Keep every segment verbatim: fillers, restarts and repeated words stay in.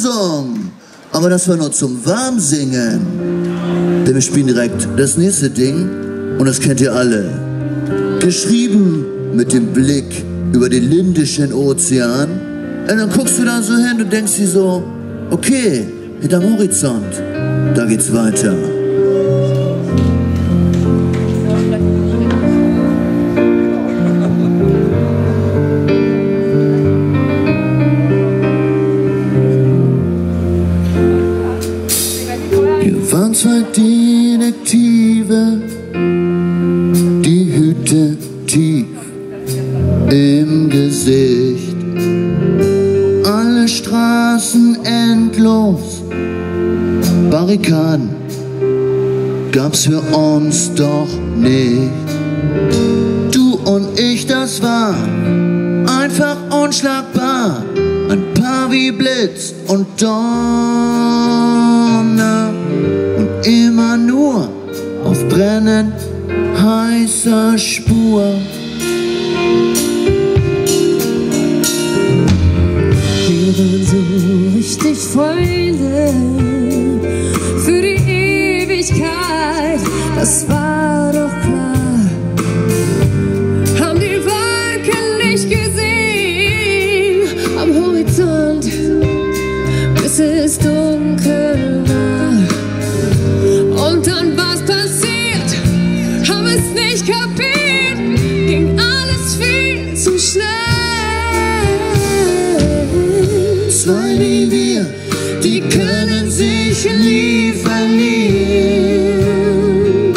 Song. Aber das war nur zum Warmsingen. Denn wir spielen direkt das nächste Ding. Und das kennt ihr alle. Geschrieben mit dem Blick über den Indischen Ozean. Und dann guckst du da so hin und denkst dir so, okay, hinterm Horizont, da geht's weiter. Wir waren zwei Detektive, die Hüte tief im Gesicht, alle Straßen endlos, Barrikaden gab's für uns doch nicht. Du und ich, das war einfach unschlagbar, ein Paar wie Blitz und Donner und immer nur auf brennend heißer Spur. Wir waren so richtig Freunde für die Ewigkeit, das war doch klar. Haben die Wolken nicht gesehen am Horizont, bis es dunkel war. Und dann war's passiert, haben es nicht kapiert, ging alles viel zu schnell. Zwei wie wir, die können sich nie verlieren.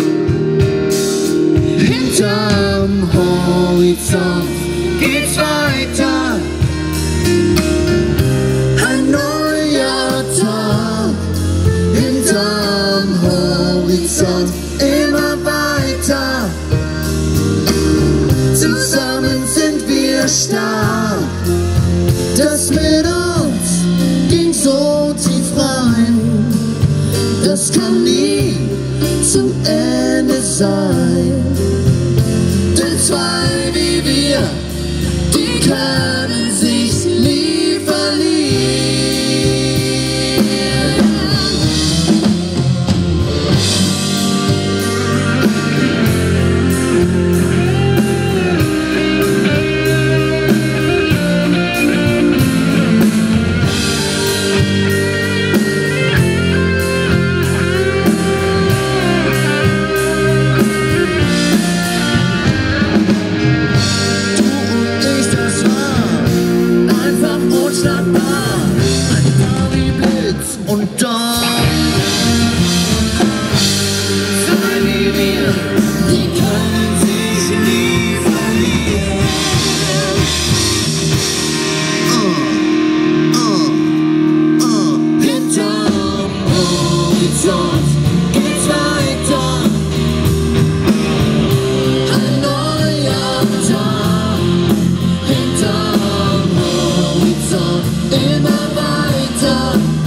Hinterm Horizont geht's weiter. Ein neuer Tag. Hinterm Horizont immer weiter. Zusammen sind wir stark. Das mit uns ging so tief rein, das kann nie zum Ende sein. Denn zwei wie wir, die können sich nie verlieren. Und dann zwei wie wir, die können sich nie verlieren. Uh, uh, uh. Hinterm Horizont geht's weiter. Ein neuer Tag. Hinterm Horizont immer weiter.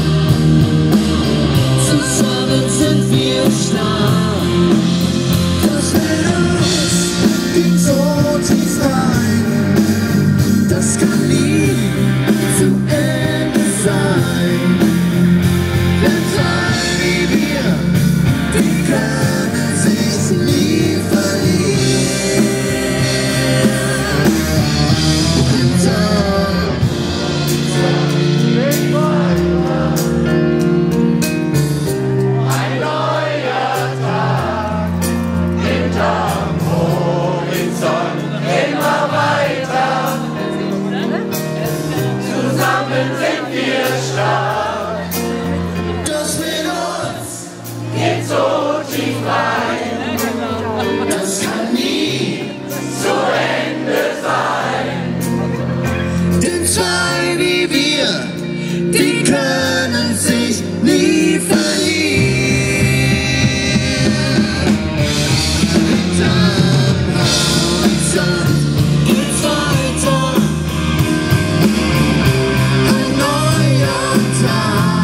Zusammen sind wir stark. Das mit uns ging so tief rein, das kann nie zum Ende sein. Denn zwei wie wir, die können sich nie verlieren. Hinterm das mit uns geht so tief rein, das kann nie zu Ende sein. Denn zwei wie wir, die können sich nie verlieren. Hinterm Horizont geht's weiter. Ein neuer Tag.